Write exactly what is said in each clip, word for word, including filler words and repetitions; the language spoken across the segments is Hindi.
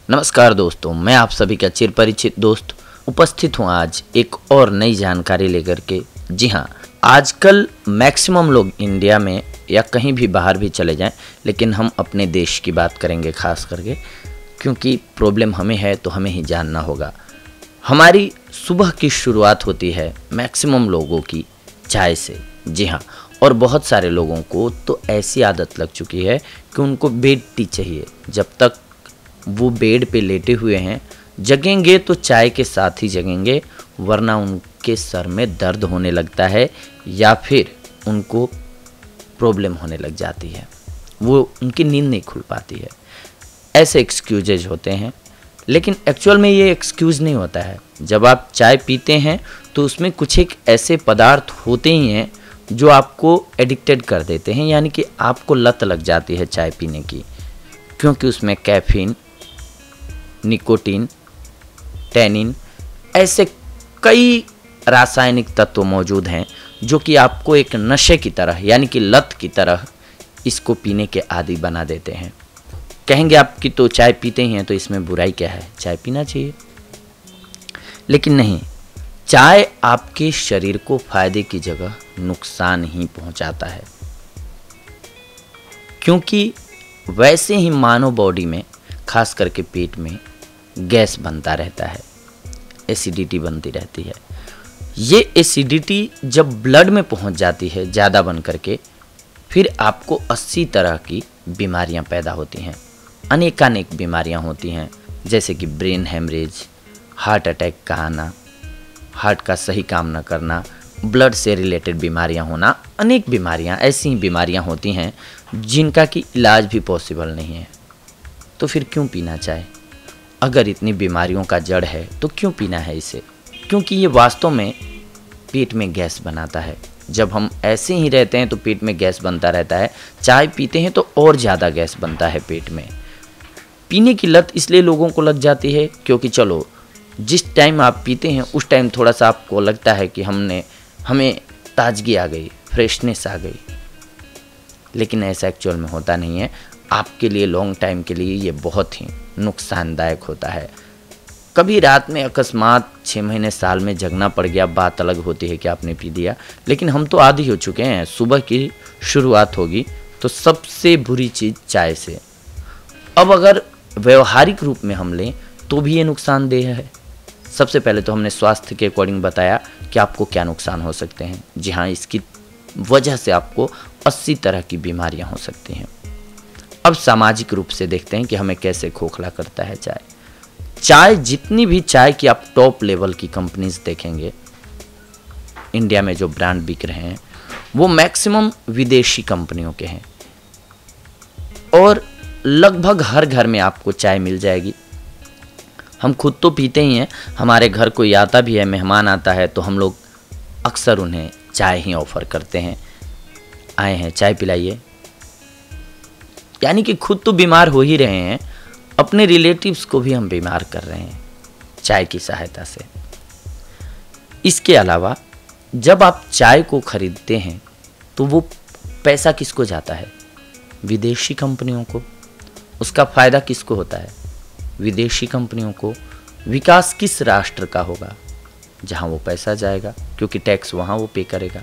नमस्कार दोस्तों, मैं आप सभी का चिर परिचित दोस्त उपस्थित हूँ आज एक और नई जानकारी लेकर के। जी हाँ, आजकल मैक्सिमम लोग इंडिया में या कहीं भी बाहर भी चले जाएं, लेकिन हम अपने देश की बात करेंगे खास करके, क्योंकि प्रॉब्लम हमें है तो हमें ही जानना होगा। हमारी सुबह की शुरुआत होती है मैक्सिमम लोगों की चाय से। जी हाँ, और बहुत सारे लोगों को तो ऐसी आदत लग चुकी है कि उनको बेड टी चाहिए। जब तक वो बेड पे लेटे हुए हैं, जगेंगे तो चाय के साथ ही जगेंगे, वरना उनके सर में दर्द होने लगता है या फिर उनको प्रॉब्लम होने लग जाती है, वो उनकी नींद नहीं खुल पाती है। ऐसे एक्सक्यूजेज होते हैं, लेकिन एक्चुअल में ये एक्सक्यूज़ नहीं होता है। जब आप चाय पीते हैं तो उसमें कुछ एक ऐसे पदार्थ होते ही हैं जो आपको एडिक्टेड कर देते हैं, यानी कि आपको लत लग जाती है चाय पीने की, क्योंकि उसमें कैफीन, निकोटीन, टैनिन ऐसे कई रासायनिक तत्व मौजूद हैं जो कि आपको एक नशे की तरह यानी कि लत की तरह इसको पीने के आदी बना देते हैं। कहेंगे आप कि तो चाय पीते ही हैं तो इसमें बुराई क्या है, चाय पीना चाहिए। लेकिन नहीं, चाय आपके शरीर को फायदे की जगह नुकसान ही पहुंचाता है, क्योंकि वैसे ही मानव बॉडी में खास करके पेट में गैस बनता रहता है, एसिडिटी बनती रहती है। ये एसिडिटी जब ब्लड में पहुंच जाती है ज़्यादा बन करके, फिर आपको अस्सी तरह की बीमारियां पैदा होती हैं। अनेकानेक बीमारियां होती हैं, जैसे कि ब्रेन हेमरेज, हार्ट अटैक का आना, हार्ट का सही काम न करना, ब्लड से रिलेटेड बीमारियां होना। अनेक बीमारियां ऐसी ही बीमारियां होती हैं जिनका कि इलाज भी पॉसिबल नहीं है। तो फिर क्यों पीना चाय? अगर इतनी बीमारियों का जड़ है तो क्यों पीना है इसे? क्योंकि ये वास्तव में पेट में गैस बनाता है। जब हम ऐसे ही रहते हैं तो पेट में गैस बनता रहता है, चाय पीते हैं तो और ज़्यादा गैस बनता है पेट में। पीने की लत इसलिए लोगों को लग जाती है क्योंकि चलो जिस टाइम आप पीते हैं उस टाइम थोड़ा सा आपको लगता है कि हमने हमें ताजगी आ गई, फ्रेशनेस आ गई, लेकिन ऐसा एक्चुअल में होता नहीं है। आपके लिए लॉन्ग टाइम के लिए ये बहुत ही नुकसानदायक होता है। कभी रात में अकस्मात छः महीने साल में जगना पड़ गया, बात अलग होती है कि आपने पी दिया, लेकिन हम तो आदी हो चुके हैं। सुबह की शुरुआत होगी तो सबसे बुरी चीज़ चाय से। अब अगर व्यवहारिक रूप में हम लें तो भी ये नुकसानदेह है। सबसे पहले तो हमने स्वास्थ्य के अकॉर्डिंग बताया कि आपको क्या नुकसान हो सकते हैं। जी हाँ, इसकी वजह से आपको अस्सी तरह की बीमारियां हो सकती हैं। अब सामाजिक रूप से देखते हैं कि हमें कैसे खोखला करता है चाय। चाय जितनी भी चाय की आप टॉप लेवल की कंपनीज देखेंगे, इंडिया में जो ब्रांड बिक रहे हैं वो मैक्सिमम विदेशी कंपनियों के हैं, और लगभग हर घर में आपको चाय मिल जाएगी। हम खुद तो पीते ही हैं, हमारे घर कोई आता भी है, मेहमान आता है तो हम लोग अक्सर उन्हें चाय ही ऑफ़र करते हैं, आए हैं चाय पिलाइए। यानी कि खुद तो बीमार हो ही रहे हैं, अपने रिलेटिव्स को भी हम बीमार कर रहे हैं चाय की सहायता से। इसके अलावा जब आप चाय को खरीदते हैं तो वो पैसा किसको जाता है? विदेशी कंपनियों को। उसका फ़ायदा किसको होता है? विदेशी कंपनियों को। विकास किस राष्ट्र का होगा? जहां वो पैसा जाएगा, क्योंकि टैक्स वहां वो पे करेगा।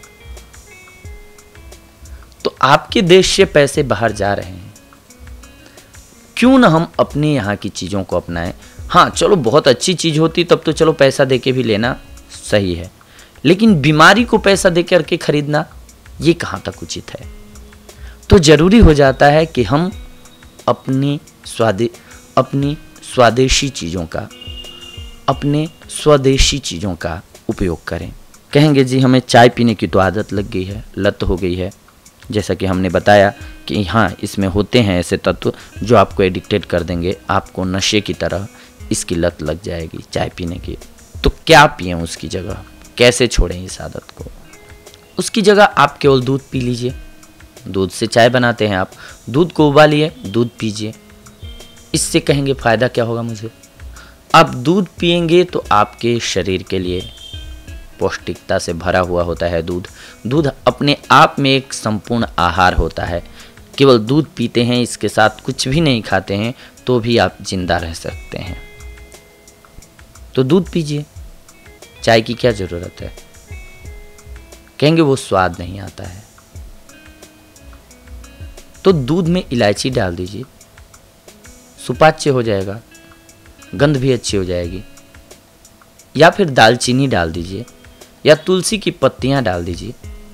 तो आपके देश से पैसे बाहर जा रहे हैं, क्यों ना हम अपने यहाँ की चीज़ों को अपनाएं। हाँ चलो, बहुत अच्छी चीज़ होती तब तो चलो पैसा देके भी लेना सही है, लेकिन बीमारी को पैसा दे करके खरीदना ये कहाँ तक उचित है? तो ज़रूरी हो जाता है कि हम अपनी स्वादे अपनी स्वदेशी चीज़ों का अपने स्वदेशी चीज़ों का उपयोग करें। कहेंगे जी हमें चाय पीने की तो आदत लग गई है, लत हो गई है। जैसा कि हमने बताया कि हाँ, इसमें होते हैं ऐसे तत्व जो आपको एडिक्टेड कर देंगे, आपको नशे की तरह इसकी लत लग जाएगी चाय पीने की। तो क्या पिएं उसकी जगह? कैसे छोड़ें इस आदत को? उसकी जगह आप केवल दूध पी लीजिए। दूध से चाय बनाते हैं आप, दूध को उबालिए, दूध पीजिए। इससे कहेंगे फ़ायदा क्या होगा मुझे? आप दूध पिएंगे तो आपके शरीर के लिए पौष्टिकता से भरा हुआ होता है दूध। दूध अपने आप में एक संपूर्ण आहार होता है। केवल दूध पीते हैं, इसके साथ कुछ भी नहीं खाते हैं, तो भी आप जिंदा रह सकते हैं। तो दूध पीजिए, चाय की क्या ज़रूरत है। कहेंगे वो स्वाद नहीं आता है, तो दूध में इलायची डाल दीजिए, सुपाच्य हो जाएगा, गंध भी अच्छी हो जाएगी। या फिर दालचीनी डाल दीजिए या तुलसी की पत्तियां डाल दीजिए,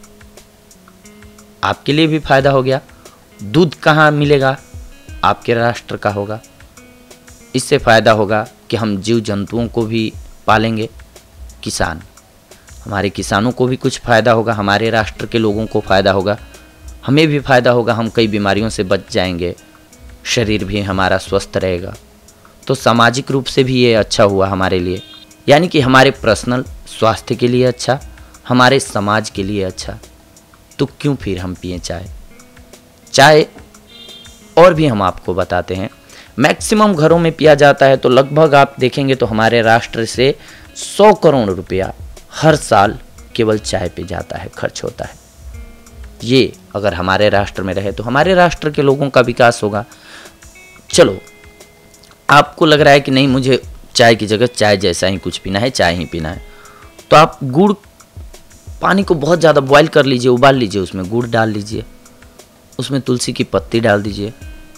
आपके लिए भी फायदा हो गया। दूध कहाँ मिलेगा, आपके राष्ट्र का होगा। इससे फायदा होगा कि हम जीव जंतुओं को भी पालेंगे, किसान, हमारे किसानों को भी कुछ फायदा होगा, हमारे राष्ट्र के लोगों को फायदा होगा, हमें भी फायदा होगा, हम कई बीमारियों से बच जाएंगे, शरीर भी हमारा स्वस्थ रहेगा। तो सामाजिक रूप से भी ये अच्छा हुआ हमारे लिए, यानी कि हमारे पर्सनल स्वास्थ्य के लिए अच्छा, हमारे समाज के लिए अच्छा। तो क्यों फिर हम पिए चाय। चाय और भी हम आपको बताते हैं, मैक्सिमम घरों में पिया जाता है। तो लगभग आप देखेंगे तो हमारे राष्ट्र से सौ करोड़ रुपया हर साल केवल चाय पे जाता है, खर्च होता है। ये अगर हमारे राष्ट्र में रहे तो हमारे राष्ट्र के लोगों का विकास होगा। चलो, आपको लग रहा है कि नहीं, मुझे चाय की जगह चाय जैसा ही कुछ पीना है, चाय ही पीना है, तो आप गुड़, पानी को बहुत ज़्यादा बॉईल कर लीजिए, उबाल लीजिए, उसमें गुड़ डाल लीजिए, उसमें तुलसी की पत्ती डाल दीजिए।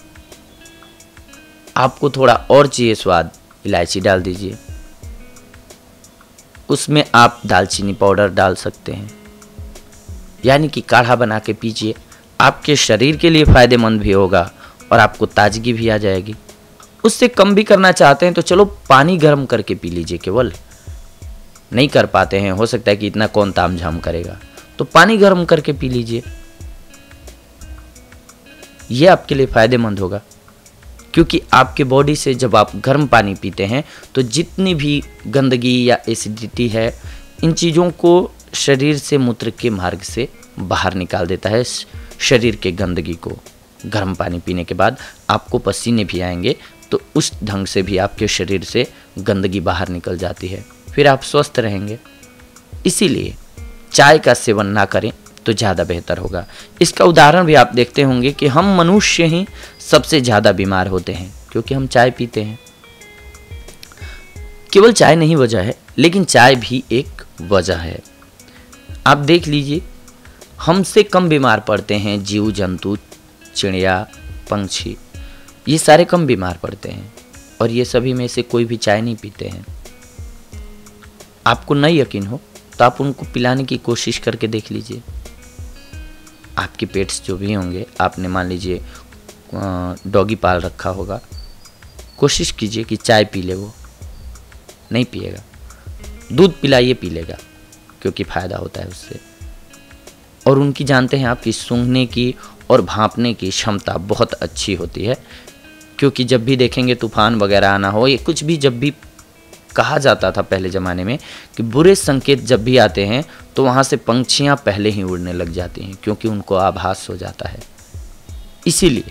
आपको थोड़ा और चाहिए स्वाद, इलायची डाल दीजिए, उसमें आप दालचीनी पाउडर डाल सकते हैं, यानी कि काढ़ा बना के पीजिए। आपके शरीर के लिए फ़ायदेमंद भी होगा और आपको ताजगी भी आ जाएगी। उससे कम भी करना चाहते हैं तो चलो पानी गर्म करके पी लीजिए। केवल नहीं कर पाते हैं, हो सकता है कि इतना कौन ताम झाम करेगा, तो पानी गर्म करके पी लीजिए, यह आपके लिए फ़ायदेमंद होगा। क्योंकि आपके बॉडी से जब आप गर्म पानी पीते हैं तो जितनी भी गंदगी या एसिडिटी है, इन चीज़ों को शरीर से मूत्र के मार्ग से बाहर निकाल देता है। शरीर के गंदगी को गर्म पानी पीने के बाद आपको पसीने भी आएंगे, तो उस ढंग से भी आपके शरीर से गंदगी बाहर निकल जाती है, फिर आप स्वस्थ रहेंगे। इसीलिए चाय का सेवन ना करें तो ज़्यादा बेहतर होगा। इसका उदाहरण भी आप देखते होंगे कि हम मनुष्य ही सबसे ज़्यादा बीमार होते हैं क्योंकि हम चाय पीते हैं। केवल चाय नहीं वजह है, लेकिन चाय भी एक वजह है। आप देख लीजिए, हमसे कम बीमार पड़ते हैं जीव जंतु, चिड़िया, पंछी, ये सारे कम बीमार पड़ते हैं और ये सभी में से कोई भी चाय नहीं पीते हैं। आपको नहीं यकीन हो तो आप उनको पिलाने की कोशिश करके देख लीजिए। आपके पेट्स जो भी होंगे, आपने मान लीजिए डॉगी पाल रखा होगा, कोशिश कीजिए कि चाय पी ले, वो नहीं पिएगा। दूध पिलाइए, पी लेगा, क्योंकि फ़ायदा होता है उससे। और उनकी जानते हैं आपकी सूंघने की और भांपने की क्षमता बहुत अच्छी होती है, क्योंकि जब भी देखेंगे तूफान वगैरह आना हो, ये कुछ भी, जब भी कहा जाता था पहले ज़माने में कि बुरे संकेत जब भी आते हैं तो वहाँ से पंछियाँ पहले ही उड़ने लग जाती हैं, क्योंकि उनको आभास हो जाता है। इसीलिए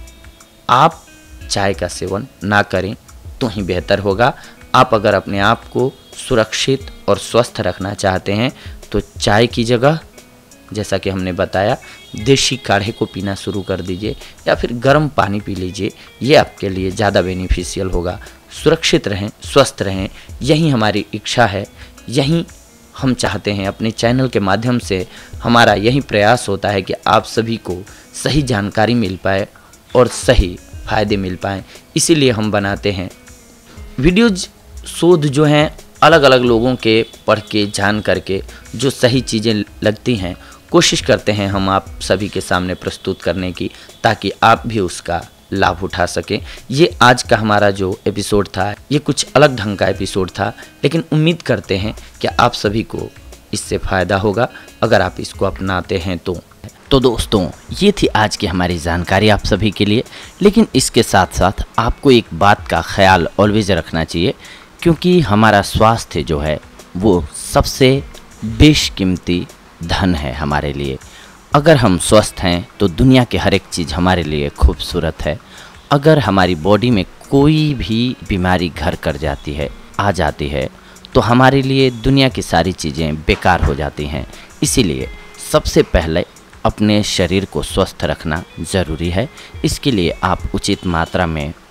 आप चाय का सेवन ना करें तो ही बेहतर होगा। आप अगर अपने आप को सुरक्षित और स्वस्थ रखना चाहते हैं तो चाय की जगह, जैसा कि हमने बताया, देसी काढ़े को पीना शुरू कर दीजिए या फिर गर्म पानी पी लीजिए। ये आपके लिए ज़्यादा बेनिफिशियल होगा। सुरक्षित रहें, स्वस्थ रहें, यही हमारी इच्छा है, यही हम चाहते हैं। अपने चैनल के माध्यम से हमारा यही प्रयास होता है कि आप सभी को सही जानकारी मिल पाए और सही फ़ायदे मिल पाएँ। इसीलिए हम बनाते हैं वीडियोज। शोध जो हैं अलग अलग लोगों के पढ़ के, जान करके जो सही चीज़ें लगती हैं, कोशिश करते हैं हम आप सभी के सामने प्रस्तुत करने की, ताकि आप भी उसका लाभ उठा सकें। ये आज का हमारा जो एपिसोड था, ये कुछ अलग ढंग का एपिसोड था, लेकिन उम्मीद करते हैं कि आप सभी को इससे फ़ायदा होगा अगर आप इसको अपनाते हैं तो। तो दोस्तों, ये थी आज की हमारी जानकारी आप सभी के लिए। लेकिन इसके साथ साथ आपको एक बात का ख्याल ऑलवेज रखना चाहिए, क्योंकि हमारा स्वास्थ्य जो है वो सबसे बेशकीमती धन है हमारे लिए। अगर हम स्वस्थ हैं तो दुनिया के हर एक चीज़ हमारे लिए खूबसूरत है। अगर हमारी बॉडी में कोई भी बीमारी घर कर जाती है, आ जाती है, तो हमारे लिए दुनिया की सारी चीज़ें बेकार हो जाती हैं। इसीलिए सबसे पहले अपने शरीर को स्वस्थ रखना ज़रूरी है। इसके लिए आप उचित मात्रा में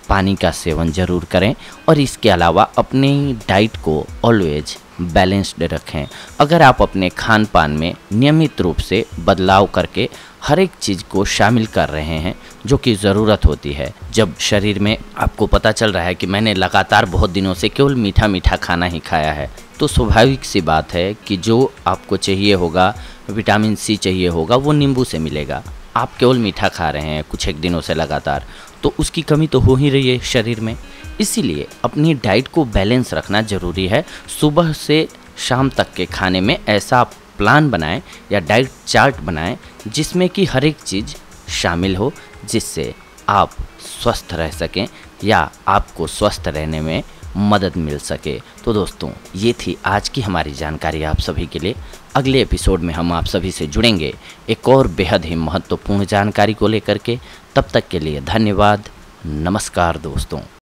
पानी का सेवन ज़रूर करें और इसके अलावा अपनी डाइट को ऑलवेज बैलेंस्ड रखें। अगर आप अपने खान पान में नियमित रूप से बदलाव करके हर एक चीज़ को शामिल कर रहे हैं जो कि ज़रूरत होती है, जब शरीर में आपको पता चल रहा है कि मैंने लगातार बहुत दिनों से केवल मीठा मीठा खाना ही खाया है, तो स्वाभाविक सी बात है कि जो आपको चाहिए होगा, विटामिन सी चाहिए होगा, वो नींबू से मिलेगा। आप केवल मीठा खा रहे हैं कुछ एक दिनों से लगातार, तो उसकी कमी तो हो ही रही है शरीर में। इसीलिए अपनी डाइट को बैलेंस रखना ज़रूरी है। सुबह से शाम तक के खाने में ऐसा प्लान बनाएं या डाइट चार्ट बनाएं जिसमें कि हर एक चीज़ शामिल हो, जिससे आप स्वस्थ रह सकें या आपको स्वस्थ रहने में मदद मिल सके। तो दोस्तों, ये थी आज की हमारी जानकारी आप सभी के लिए। अगले एपिसोड में हम आप सभी से जुड़ेंगे एक और बेहद ही महत्वपूर्ण जानकारी को लेकर के। तब तक के लिए धन्यवाद। नमस्कार दोस्तों।